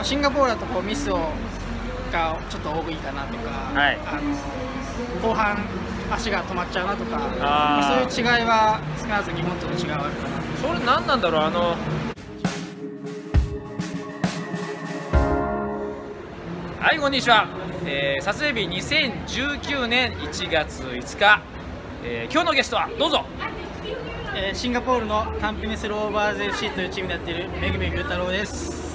シンガポールだとミスがちょっと多いかなとか、 はい、 後半足が止まっちゃうなとか、そういう違いは少なくとも日本との違いはあるかな。 それ何なんだろう。はい、こんにちは。撮影日2019年1月5日、今日のゲストはどうぞ。 シンガポールのタンピネスローバーズ FC というチームでやっているめぐみゆうたろうです。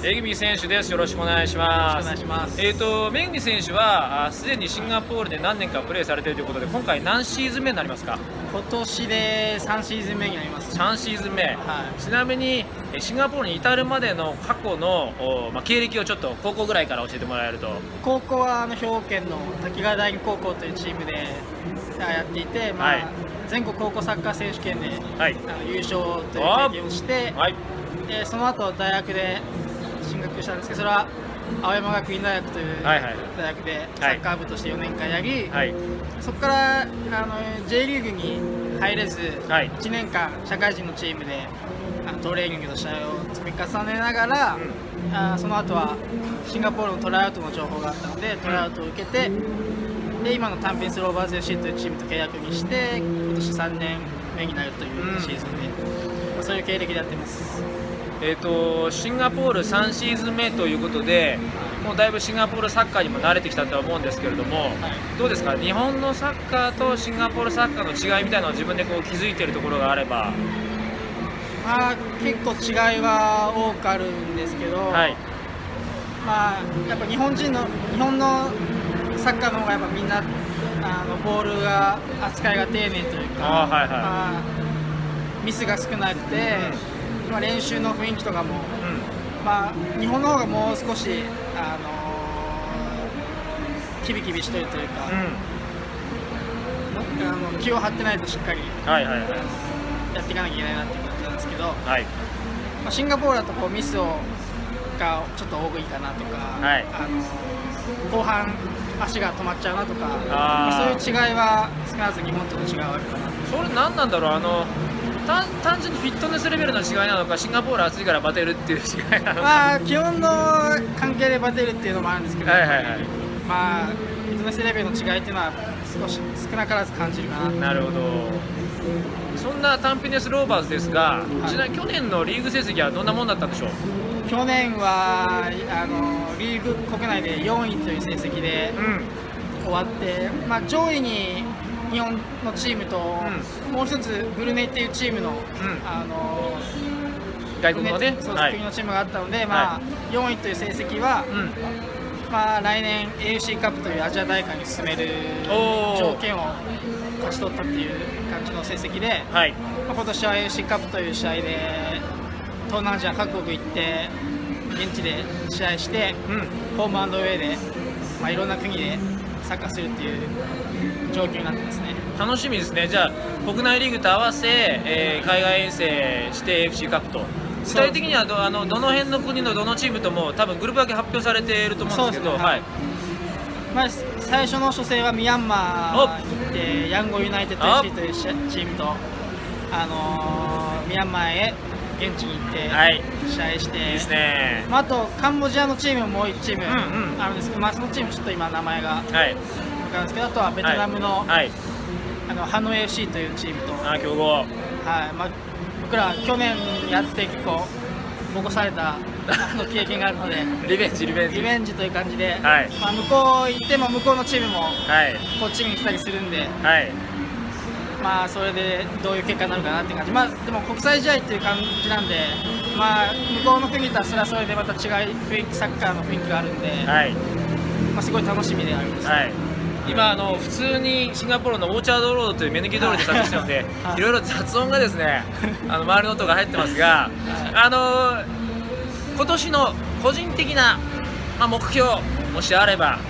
めぐみ選手です。よろしくお願いします。 よろしくお願いします。 めぐみ選手はすでにシンガポールで何年かプレーされているということで、今回何シーズン目になりますか？ 今年で3シーズン目になります。 3シーズン目、はい、ちなみにシンガポールに至るまでの過去の経歴をちょっと高校ぐらいから教えてもらえると。 高校は兵庫県の滝川第二高校というチームでやっていて、はい、全国高校サッカー選手権で、はい、優勝という経験をして、はい、その後大学で進学したんですけど、それは青山学院大学という大学でサッカー部として4年間やり、はい、そこからJ リーグに入れず、はい、1年間社会人のチームでトレーニングの試合を積み重ねながら、その後はシンガポールのトライアウトの情報があったのでトライアウトを受けて、で今のタンピネスローバーズ FC というチームと契約にして、今年3年目になるというシーズンで、そういう経歴でやってます。 シンガポール3シーズン目ということで、もうだいぶシンガポールサッカーにも慣れてきたとは思うんですけれども、はい、どうですか、日本のサッカーとシンガポールサッカーの違いみたいなのを自分で気づいているところがあれば。 結構違いは多くあるんですけど、はい、やっぱ日本のサッカーの方がやっぱみんなボールが扱いが丁寧というか、ミスが少なくて、練習の雰囲気とかも、日本の方がもう少しキビキビしてるというか、気を張ってないとしっかりやっていかなきゃいけないなっていう感じなんですけど、はい、シンガポールだとミスがちょっと多いかなとか、はい、後半足が止まっちゃうなとか、そういう違いは少なくとも日本との違いはあるかな。 それ何なんだろう。単純にフィットネスレベルの違いなのか、シンガポール暑いからバテるっていう違いなのか。 気温の関係でバテるっていうのもあるんですけど、フィットネスレベルの違いっていうのは少なからず感じるかな。 なるほど。そんなタンピネスローバーズですが、ちなみに去年のリーグ成績はどんなもんだったんでしょう？ 去年はリーグ国内で4位という成績で終わって、上位に日本のチームと、もう一つブルネイっていうチームの、 外国のね、 国のチームがあったので、4位という成績は、来年 AFC カップというアジア大会に進める条件を勝ち取ったっていう感じの成績で、今年は AFC カップという試合で東南アジア各国行って現地で試合して、ホームアンドウェイで、いろんな国でサッカーするっていう状況になってますね。 楽しみですね。じゃあ国内リーグと合わせ、海外遠征して AFC カップと、具体的にはどの辺の国のどのチームとも多分グループ分け発表されていると思うんですけど、 最初の初戦はミャンマーに行ってヤンゴユナイテッド FC というチームとミャンマーへ現地に行って試合して、あとカンボジアのチームもう1チームあるんですけど、そのチームちょっと今名前が分かるんですけど、あとはベトナムのハノイ FC というチームと、 強豪、 僕ら去年やって結構ボコされた経験があるのでリベンジという感じで、向こう行っても向こうのチームもこっちに来たりするんで、それでどういう結果になるかなって感じ。でも国際試合っていう感じなんで、向こうの国とはそれはそれでまた違いサッカーの雰囲気があるんで、すごい楽しみであります。 今普通にシンガポールのオーチャードロードという目抜き通りで撮影してるのでいろいろ雑音がですね周りの音が入ってますが、今年の個人的な、目標もしあれば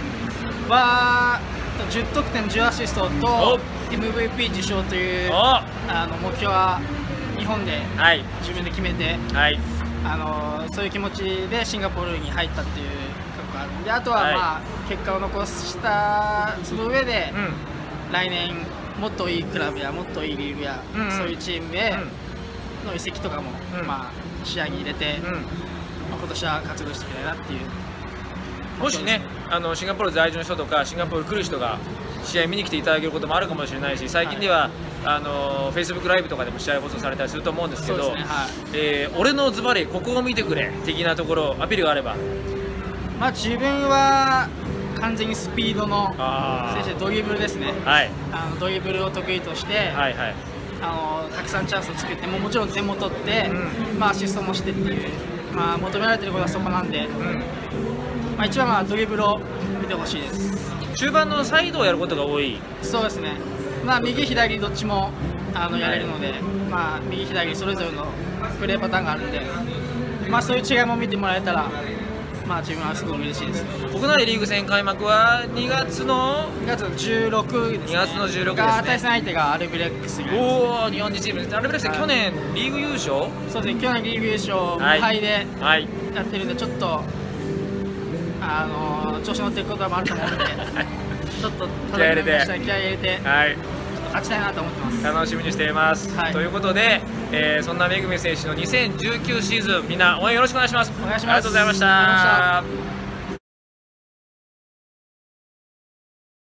10得点10アシストと MVP 受賞という目標は日本で自分で決めて、そういう気持ちでシンガポールに入ったっていう覚悟があるんで、あとは結果を残したその上で、来年もっといいクラブやもっといいリーグや、そういうチームへの移籍とかも、視野に入れて、 今年は活躍していきたいなっていう。 もしね、シンガポール在住の人とかシンガポール来る人が試合見に来ていただけることもあるかもしれないし、最近では、Facebook ライブとかでも試合放送されたりすると思うんですけど、俺のズバリここを見てくれ的なところアピールがあれば。 まあ自分は完全にスピードの選手でドリブルですね。ドリブルを得意として、たくさんチャンスを作って、もちろん点も取って、アシストもしてっていう、求められていることはそこなんで、一番はドリブルを見てほしいです。 中盤のサイドをやることが多い。 そうですね。右左どっちもやれるので、右左それぞれのプレーパターンがあるんで、そういう違いも見てもらえたら、自分はすごい嬉しいです。 国内リーグ戦開幕は2月の 16ですね。 2月の16ですね。 対戦相手がアルビレックス。 おお、日本人チームです。アルビレックス去年リーグ優勝？ そうですね。去年リーグ優勝無敗でやってるんで、ちょっと調子乗っていくこともあると思うので、ちょっと気合い入れて、勝ちたいなと思ってます。 楽しみにしています。ということで、そんなめぐみ選手の2019シーズン、みんな応援よろしくお願いします。 お願いします。 ありがとうございました。